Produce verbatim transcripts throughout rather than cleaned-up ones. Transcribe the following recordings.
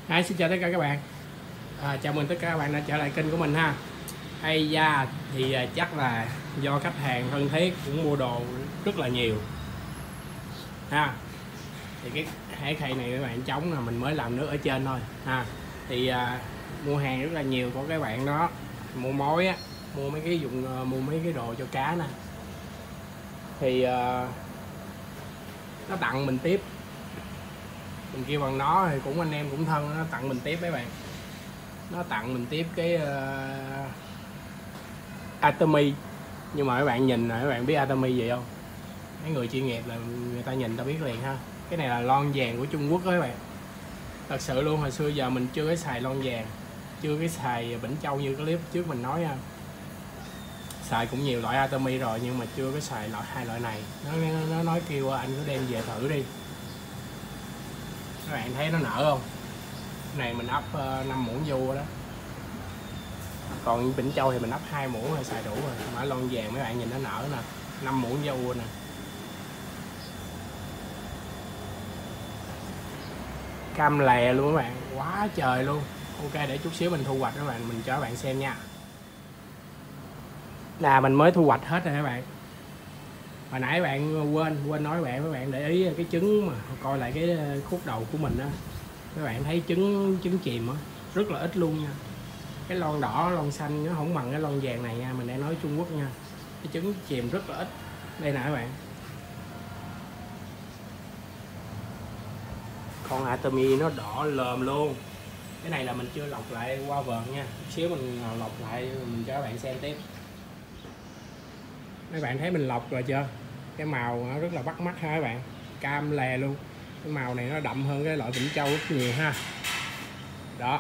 Hi, xin chào tất cả các bạn. À, chào mừng tất cả các bạn đã trở lại kênh của mình ha. Hay da thì à, chắc là do khách hàng thân thiết cũng mua đồ rất là nhiều ha. Thì cái hải khay này các bạn trống là mình mới làm nước ở trên thôi ha. Thì à, mua hàng rất là nhiều của các bạn đó, mua mối á, mua mấy cái dụng mua mấy cái đồ cho cá nè. Thì à, nó tặng mình tiếp. Mình kêu bằng nó thì cũng anh em cũng thân, nó tặng mình tiếp mấy bạn. Nó tặng mình tiếp cái uh, Atomy. Nhưng mà các bạn nhìn là các bạn biết Atomy gì không? Mấy người chuyên nghiệp là người ta nhìn ta biết liền ha. Cái này là lon vàng của Trung Quốc đó các bạn. Thật sự luôn, hồi xưa giờ mình chưa có xài lon vàng, chưa có xài Vĩnh Châu như cái clip trước mình nói ha. Xài cũng nhiều loại Atomy rồi nhưng mà chưa có xài loại hai loại này. Nó, nó nói kêu anh cứ đem về thử đi. Các bạn thấy nó nở không? Này mình ấp uh, năm muỗng vô đó. Còn Vĩnh Châu thì mình ấp hai muỗng là xài đủ rồi. Mà lon vàng mấy bạn nhìn nó nở nè, năm muỗng vô nè. Cam lè luôn các bạn, quá trời luôn. Ok, để chút xíu mình thu hoạch các bạn, mình cho các bạn xem nha. Là mình mới thu hoạch hết rồi các bạn. Hồi nãy bạn quên quên nói bạn các bạn để ý cái trứng mà coi lại cái khúc đầu của mình á. Các bạn thấy trứng trứng chìm á, rất là ít luôn nha. Cái lon đỏ, lon xanh nó không bằng cái lon vàng này nha, mình đang nói Trung Quốc nha. Cái trứng chìm rất là ít. Đây nè các bạn. Con Atomy nó đỏ lờm luôn. Cái này là mình chưa lọc lại qua vợn nha. Chút xíu mình lọc lại mình cho các bạn xem tiếp. Mấy bạn thấy mình lọc rồi chưa? Cái màu nó rất là bắt mắt ha các bạn. Cam lè luôn. Cái màu này nó đậm hơn cái loại Vĩnh Châu rất nhiều ha. Đó.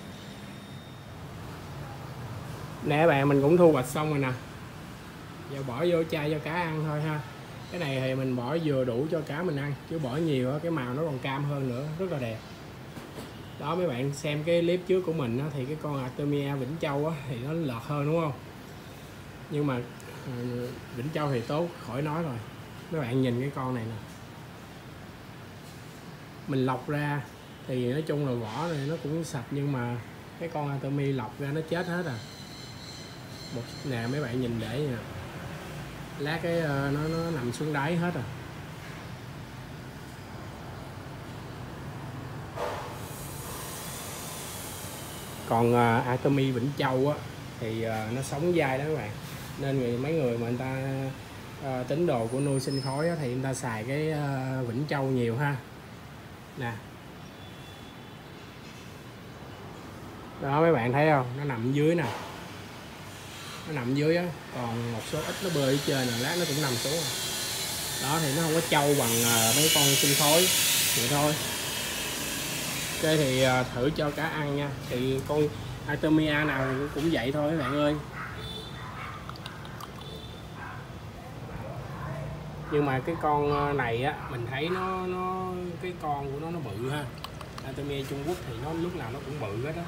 Nè các bạn, mình cũng thu hoạch xong rồi nè. Giờ bỏ vô chai cho cá ăn thôi ha. Cái này thì mình bỏ vừa đủ cho cá mình ăn, chứ bỏ nhiều á cái màu nó còn cam hơn nữa, rất là đẹp. Đó, mấy bạn xem cái clip trước của mình á, thì cái con Artemia Vĩnh Châu á, thì nó lọt hơn đúng không? Nhưng mà Vĩnh Châu thì tốt khỏi nói rồi. Mấy bạn nhìn cái con này nè, mình lọc ra thì nói chung là vỏ này nó cũng sạch, nhưng mà cái con Artemia lọc ra nó chết hết à. Một nè mấy bạn nhìn để nè, lát cái nó nó nằm xuống đáy hết à. Còn uh, Atomy Vĩnh Châu á thì uh, nó sống dai đó các bạn, nên người mấy người mà người ta uh, tín đồ của nuôi sinh khối á, thì người ta xài cái uh, Vĩnh Châu nhiều ha. Nè, đó mấy bạn thấy không, nó nằm dưới nè, nó nằm dưới á, còn một số ít nó bơi ở trên, là lát nó cũng nằm xuống rồi. Đó thì nó không có trâu bằng uh, mấy con sinh khối vậy thôi. Ok thì uh, thử cho cá ăn nha. Thì con Artemia nào thì cũng vậy thôi các bạn ơi. Nhưng mà cái con này á mình thấy nó nó cái con của nó nó bự ha. Artemia Trung Quốc thì nó lúc nào nó cũng bự hết đó.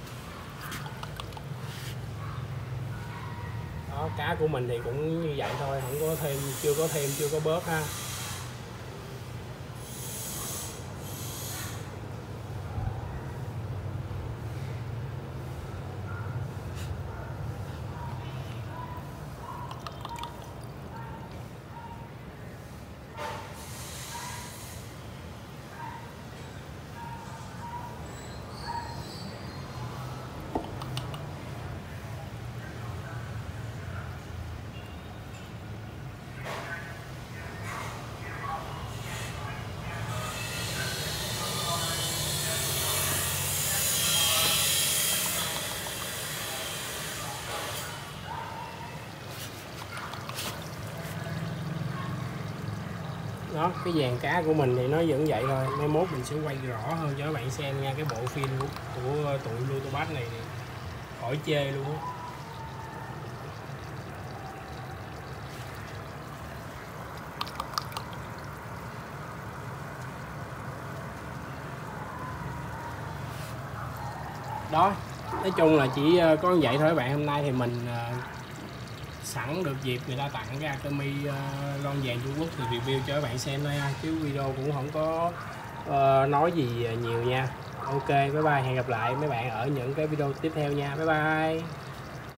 Đó, cá của mình thì cũng như vậy thôi, không có thêm, chưa có thêm, chưa có bớt ha. Đó, cái dàn cá của mình thì nó vẫn vậy thôi. Mai mốt mình sẽ quay rõ hơn cho các bạn xem nha. Cái bộ phim của, của tụi Lutobat này thì khỏi chê luôn á. Đó, nói chung là chỉ có như vậy thôi các bạn. Hôm nay thì mình sẵn được dịp người ta tặng cái Atomy uh, lon vàng Trung Quốc thì review cho các bạn xem thôi ha, chứ video cũng không có uh, nói gì nhiều nha. Ok, bye bye, hẹn gặp lại mấy bạn ở những cái video tiếp theo nha, bye bye.